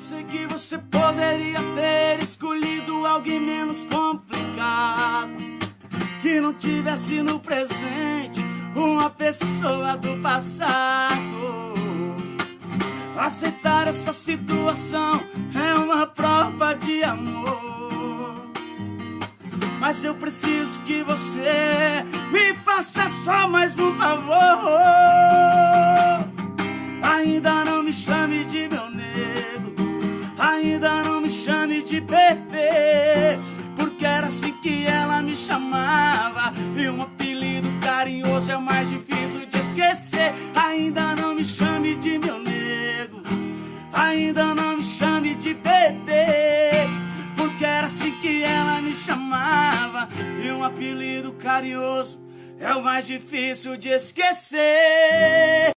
sei que você poderia ter escolhido alguém menos complicado, que não tivesse no presente uma pessoa do passado. Aceitar essa situação é uma prova de amor, mas eu preciso que você me faça só mais um favor. Ainda não me chame de meu nego, ainda não me chame de bebê, porque era assim que ela me chamava, e um apelido carinhoso é o mais difícil de esquecer. Ainda não me chame de meu nego, ainda não me chame de bebê, porque era assim que ela me chamava, e um apelido carinhoso é o mais difícil de esquecer.